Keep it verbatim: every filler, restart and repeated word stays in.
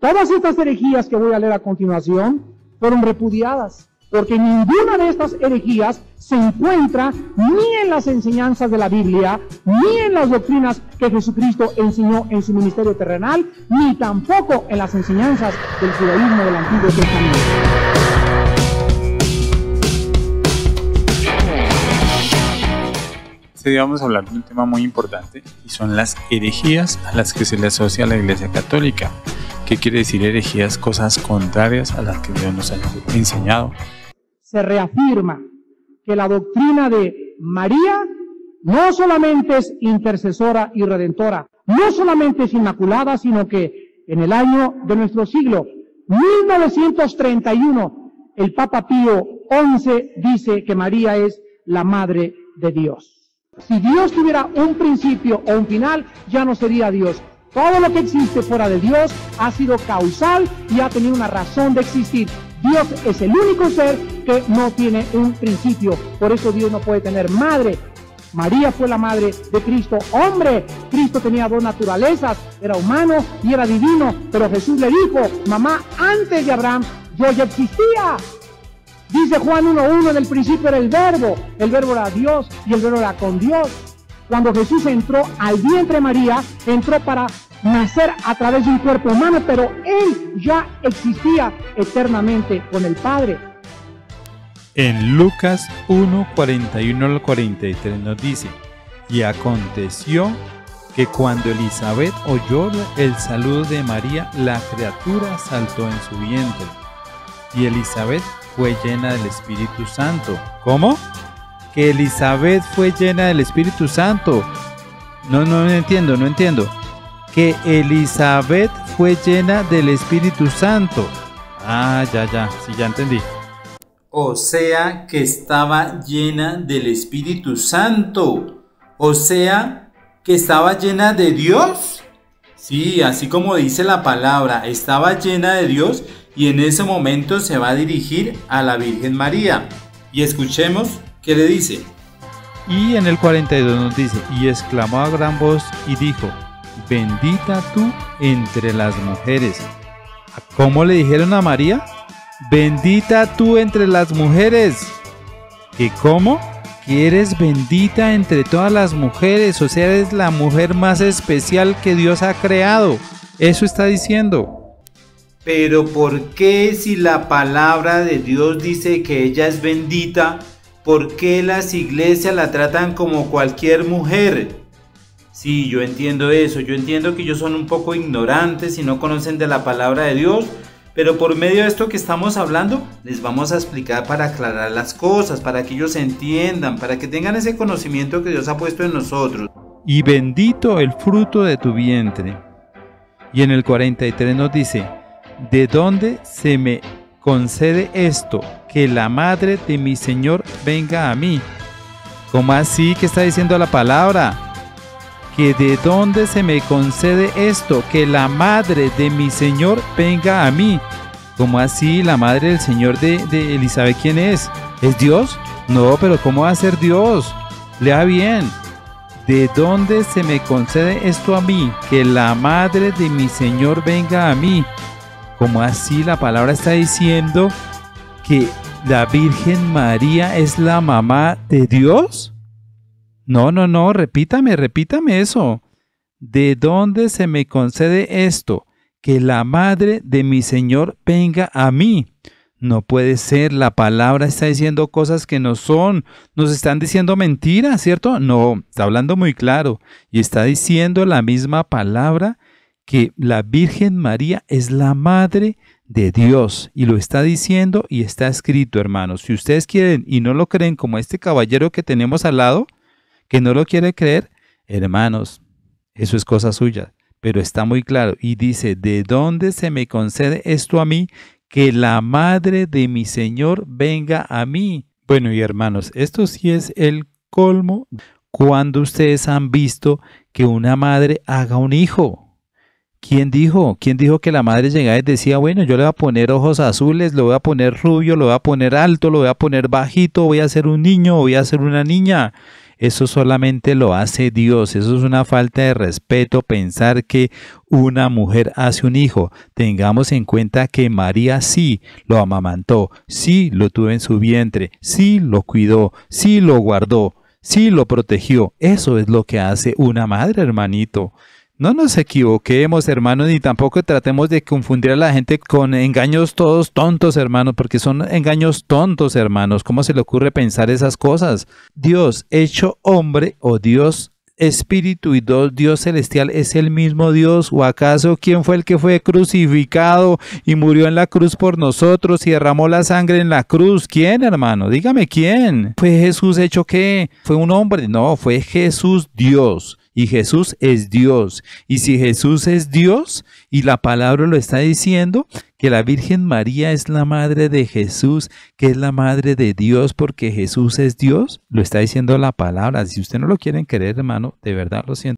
Todas estas herejías que voy a leer a continuación fueron repudiadas, porque ninguna de estas herejías se encuentra ni en las enseñanzas de la Biblia, ni en las doctrinas que Jesucristo enseñó en su ministerio terrenal, ni tampoco en las enseñanzas del judaísmo del Antiguo Testamento. Hoy vamos a hablar de un tema muy importante y son las herejías a las que se le asocia a la Iglesia Católica. ¿Qué quiere decir herejías? Cosas contrarias a las que Dios nos ha enseñado. Se reafirma que la doctrina de María no solamente es intercesora y redentora, no solamente es inmaculada, sino que en el año de nuestro siglo, mil novecientos treinta y uno, el Papa Pío once dice que María es la Madre de Dios. Si Dios tuviera un principio o un final, ya no sería Dios. Todo lo que existe fuera de Dios ha sido causal y ha tenido una razón de existir. Dios es el único ser que no tiene un principio. Por eso Dios no puede tener madre. María fue la madre de Cristo, hombre. Cristo tenía dos naturalezas, era humano y era divino. Pero Jesús le dijo, mamá, antes de Abraham yo ya existía. Dice Juan uno uno, en el principio era el verbo, el verbo era Dios y el verbo era con Dios. Cuando Jesús entró al vientre de María, entró para nacer a través de un cuerpo humano, pero Él ya existía eternamente con el Padre. En Lucas uno, cuarenta y uno al cuarenta y tres nos dice, y aconteció que cuando Elizabeth oyó el saludo de María, la criatura saltó en su vientre, y Elizabeth fue llena del Espíritu Santo. ¿Cómo? Que Elizabeth fue llena del Espíritu Santo. No, no, no entiendo, no entiendo. Que Elizabeth fue llena del Espíritu Santo. Ah, ya, ya, sí, ya entendí. O sea, que estaba llena del Espíritu Santo. O sea, que estaba llena de Dios. Sí, así como dice la palabra, estaba llena de Dios. Y en ese momento se va a dirigir a la Virgen María. Y escuchemos qué le dice. Y en el cuarenta y dos nos dice, y exclamó a gran voz y dijo, bendita tú entre las mujeres. ¿Cómo le dijeron a María? Bendita tú entre las mujeres. ¿Que cómo? Que eres bendita entre todas las mujeres, o sea, eres la mujer más especial que Dios ha creado. Eso está diciendo. Pero ¿por qué si la palabra de Dios dice que ella es bendita, por qué las iglesias la tratan como cualquier mujer? Sí, yo entiendo eso, yo entiendo que ellos son un poco ignorantes y no conocen de la palabra de Dios, pero por medio de esto que estamos hablando, les vamos a explicar para aclarar las cosas, para que ellos entiendan, para que tengan ese conocimiento que Dios ha puesto en nosotros. Y bendito el fruto de tu vientre. Y en el cuarenta y tres nos dice, ¿de dónde se me concede esto, que la madre de mi Señor venga a mí? ¿Cómo así que está diciendo la palabra? Que de dónde se me concede esto, que la madre de mi Señor venga a mí. ¿Cómo así la madre del Señor de, de Elizabeth quién es? ¿Es Dios? No, pero ¿cómo va a ser Dios? Lea bien. ¿De dónde se me concede esto a mí, que la madre de mi Señor venga a mí? ¿Cómo así la palabra está diciendo que la Virgen María es la mamá de Dios? No, no, no, repítame, repítame eso. ¿De dónde se me concede esto? Que la madre de mi Señor venga a mí. No puede ser, la palabra está diciendo cosas que no son, nos están diciendo mentiras, ¿cierto? No, está hablando muy claro y está diciendo la misma palabra que la Virgen María es la madre de Dios y lo está diciendo y está escrito, hermanos. Si ustedes quieren y no lo creen como este caballero que tenemos al lado, que no lo quiere creer, hermanos, eso es cosa suya, pero está muy claro y dice, ¿de dónde se me concede esto a mí? Que la madre de mi Señor venga a mí. Bueno, y hermanos, esto sí es el colmo cuando ustedes han visto que una madre haga un hijo. ¿Quién dijo? ¿Quién dijo que la madre llegaba y decía, bueno, yo le voy a poner ojos azules, lo voy a poner rubio, lo voy a poner alto, lo voy a poner bajito, voy a ser un niño, voy a ser una niña? Eso solamente lo hace Dios. Eso es una falta de respeto pensar que una mujer hace un hijo. Tengamos en cuenta que María sí lo amamantó, sí lo tuvo en su vientre, sí lo cuidó, sí lo guardó, sí lo protegió. Eso es lo que hace una madre, hermanito. No nos equivoquemos, hermanos, ni tampoco tratemos de confundir a la gente con engaños todos tontos, hermanos, porque son engaños tontos, hermanos. ¿Cómo se le ocurre pensar esas cosas? Dios hecho hombre o Dios Espíritu y Dios celestial es el mismo Dios. ¿O acaso quién fue el que fue crucificado y murió en la cruz por nosotros y derramó la sangre en la cruz? ¿Quién, hermano? Dígame quién. ¿Fue Jesús hecho qué? ¿Fue un hombre? No, fue Jesús Dios. Y Jesús es Dios. Y si Jesús es Dios, y la palabra lo está diciendo, que la Virgen María es la madre de Jesús, que es la madre de Dios, porque Jesús es Dios, lo está diciendo la palabra. Si usted no lo quiere creer, hermano, de verdad lo siento.